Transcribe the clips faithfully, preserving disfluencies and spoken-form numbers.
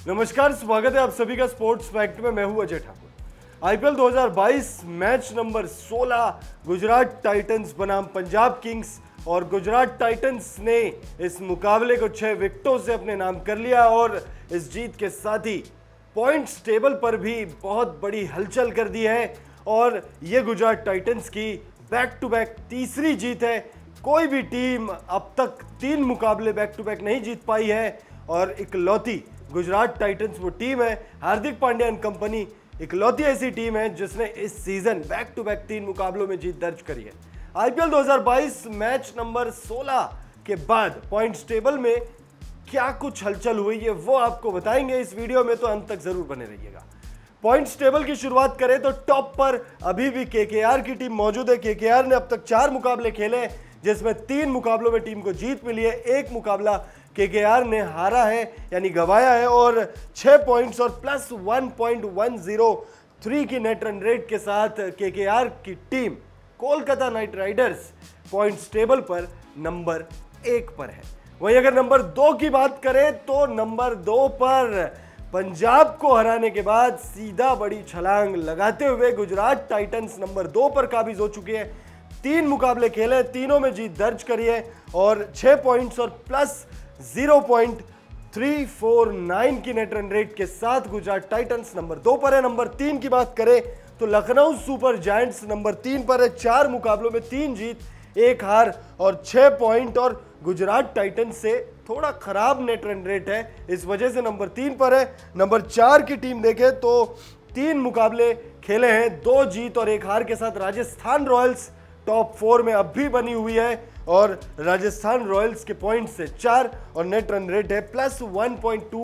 नमस्कार, स्वागत है आप सभी का स्पोर्ट्स फैक्ट में। मैं हूं अजय ठाकुर। आईपीएल दो हज़ार बाईस मैच नंबर सोलह गुजरात टाइटंस बनाम पंजाब किंग्स और गुजरात टाइटंस ने इस मुकाबले को छह विकेटों से अपने नाम कर लिया और इस जीत के साथ ही पॉइंट्स टेबल पर भी बहुत बड़ी हलचल कर दी है और ये गुजरात टाइटंस की बैक टू बैक तीसरी जीत है। कोई भी टीम अब तक तीन मुकाबले बैक टू बैक नहीं जीत पाई है और इकलौती गुजरात टाइटंस वो टीम है, हार्दिक पांड्या एंड कंपनी इकलौती ऐसी टीम है जिसने इस सीजन बैक टू बैक तीन मुकाबलों में जीत दर्ज करी है। आईपीएल दो हज़ार बाईस मैच नंबर सोलह के बाद पॉइंट्स टेबल में क्या कुछ हलचल हुई है वो आपको बताएंगे इस वीडियो में, तो अंत तक जरूर बने रहिएगा। पॉइंट्स टेबल की शुरुआत करें तो टॉप पर अभी भी केकेआर की टीम मौजूद है। केकेआर ने अब तक चार मुकाबले खेले जिसमें तीन मुकाबलों में टीम को जीत मिली है, एक मुकाबला केकेआर ने हारा है यानी गवाया है और छह पॉइंट्स और plus one point one zero three की नेट रन रेट के साथ केकेआर की team Kolkata Knight Riders points table पर नंबर एक पर है। वहीं अगर नंबर दो की बात करें तो नंबर दो पर पंजाब को हराने के बाद सीधा बड़ी छलांग लगाते हुए गुजरात टाइटंस नंबर दो पर काबिज हो चुके हैं। तीन मुकाबले खेले, तीनों में जीत दर्ज करी है और छह पॉइंट्स और plus zero point three four nine की नेट रन रेट के साथ गुजरात टाइटंस नंबर दो पर है। नंबर तीन की बात करें तो लखनऊ सुपर जायंट्स नंबर तीन पर है, चार मुकाबलों में तीन जीत, एक हार और छह पॉइंट और गुजरात टाइटंस से थोड़ा खराब नेट रन रेट है, इस वजह से नंबर तीन पर है। नंबर चार की टीम देखें तो तीन मुकाबले खेले हैं, दो जीत और एक हार के साथ राजस्थान रॉयल्स टॉप फोर में अब भी बनी हुई है और राजस्थान रॉयल्स के पॉइंट से चार और नेट रन रेट है plus one point two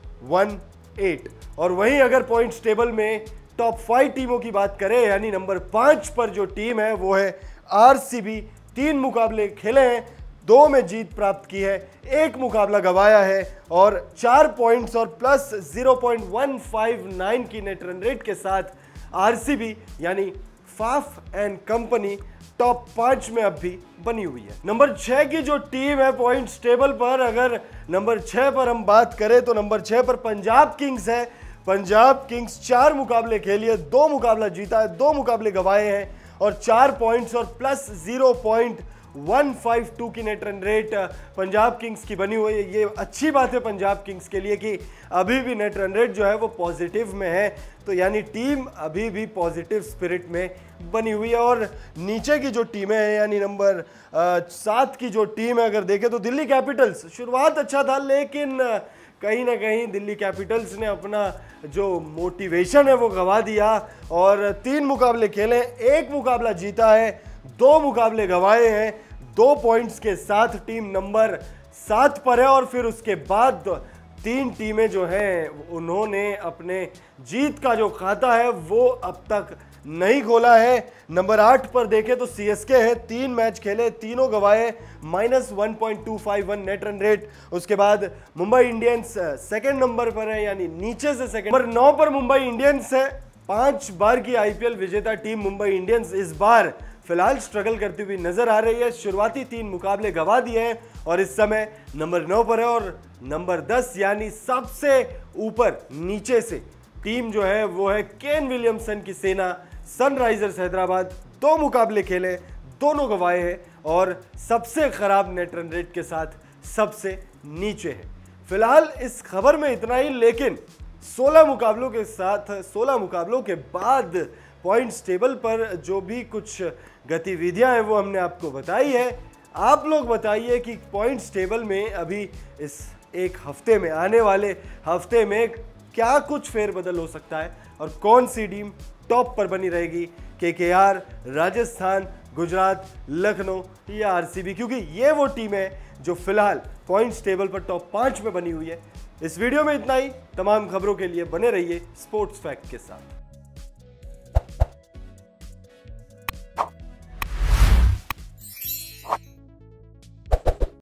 one eight. और वहीं अगर पॉइंट्स टेबल में टॉप फाइव टीमों की बात करें यानी नंबर पांच पर जो टीम है वो है आरसीबी। तीन मुकाबले खेले हैं, दो में जीत प्राप्त की है, एक मुकाबला गवाया है और चार पॉइंट्स और plus zero point one five nine की नेट रन रेट के साथ आरसीबी यानी फाफ एंड कंपनी टॉप पांच में अब भी बनी हुई है। नंबर छह की जो टीम है पॉइंट्स टेबल पर, अगर नंबर छह पर हम बात करें तो नंबर छह पर पंजाब किंग्स है। पंजाब किंग्स चार मुकाबले खेलिए, दो मुकाबला जीता है, दो मुकाबले गवाए हैं और चार पॉइंट्स और plus zero point one five two की net run rate Punjab Kings की बनी हुई है। ये अच्छी बात है पंजाब किंग्स के लिए कि अभी भी नेट रन रेट जो है वो पॉजिटिव में है, तो यानी टीम अभी भी पॉजिटिव स्पिरिट में बनी हुई है। और नीचे की जो टीमें हैं यानी नंबर सात की जो टीम है अगर देखें तो दिल्ली कैपिटल्स, शुरुआत अच्छा था लेकिन कहीं ना कहीं दिल्ली कैपिटल्स ने अपना जो मोटिवेशन है वो गंवा दिया और तीन मुकाबले खेले, एक मुकाबला जीता है, दो मुकाबले गंवाए हैं, दो पॉइंट्स के साथ टीम नंबर सात पर है। और फिर उसके बाद तीन टीमें जो हैं उन्होंने अपने जीत का जो खाता है वो अब तक नहीं खोला है। नंबर आठ पर देखें तो सीएसके है, तीन मैच खेले, तीनों गवाए, minus one point two five one net run rate. उसके बाद मुंबई इंडियंस सेकंड नंबर पर है यानी नीचे से सेकंड। नंबर नौ पर मुंबई इंडियंस है, पांच बार की आईपीएल विजेता टीम मुंबई इंडियंस इस बार फिलहाल स्ट्रगल करती हुई नजर आ रही है। शुरुआती तीन मुकाबले गंवा दिए हैं और इस समय नंबर नौ पर है और नंबर दस यानी सबसे ऊपर नीचे से टीम जो है वो है केन विलियमसन की सेना सनराइजर्स हैदराबाद। दो मुकाबले खेले, दोनों गंवाए हैं और सबसे खराब नेट रन रेट के साथ सबसे नीचे है। फिलहाल इस खबर में इतना ही, लेकिन सोलह मुकाबलों के साथ सोलह मुकाबलों के बाद पॉइंट्स टेबल पर जो भी कुछ गतिविधियां हैं वो हमने आपको बताई है। आप लोग बताइए कि पॉइंट्स टेबल में अभी इस एक हफ्ते में, आने वाले हफ्ते में क्या कुछ फेरबदल हो सकता है और कौन सी टीम टॉप पर बनी रहेगी, केकेआर, राजस्थान, गुजरात, लखनऊ या आरसीबी, क्योंकि ये वो टीम है जो फिलहाल पॉइंट्स टेबल पर टॉप पांच में बनी हुई है। इस वीडियो में इतना ही। तमाम खबरों के लिए बने रहिए स्पोर्ट्स फैक्ट के साथ।